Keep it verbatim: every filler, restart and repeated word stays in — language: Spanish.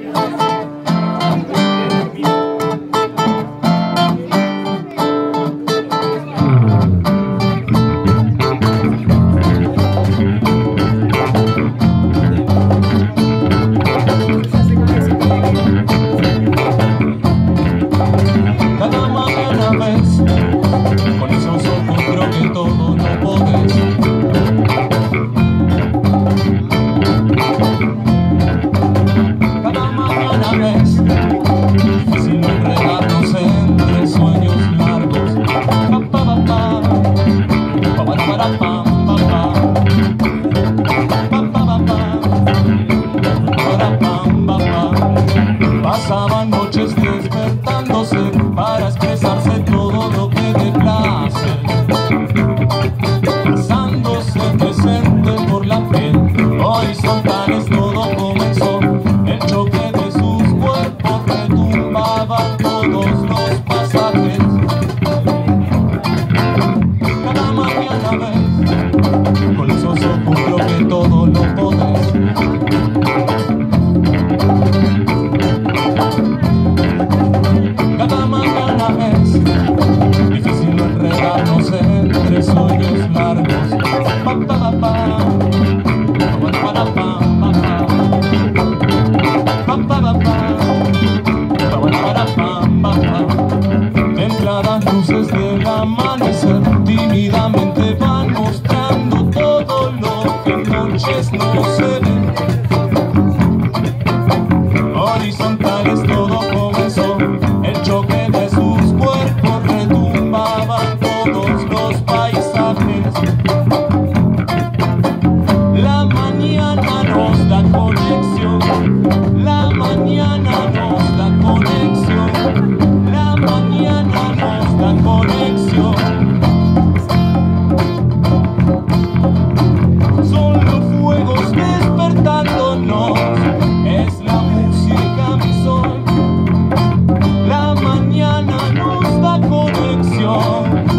Pasaban noches despertándose para expresarse todo lo que le place, pasándose presente por la piel, horizontales todo comenzó, el choque de sus cuerpos retumbaban todos los pasajes. Cada mañana ves, con esos ojos creo que todo lo podés. Cada mañana es difícil no enredarnos entre sueños largos. Pa, pa, pa, pa. Pa, pa, pa, pa, pa. Pa, pa, pa, pa. Pa, pa, pa, pa, pa. Templadas luces del amanecer tímidamente van mostrando todo lo que en noches no se ve. Horizontales todo comenzó, el choque de sus cuerpos retumbaban todos los paisajes. La mañana nos da conexión, la mañana nos da conexión, la mañana nos da conexión. Son los fuegos despertándonos, es la música mi sol. La mañana nos da conexión.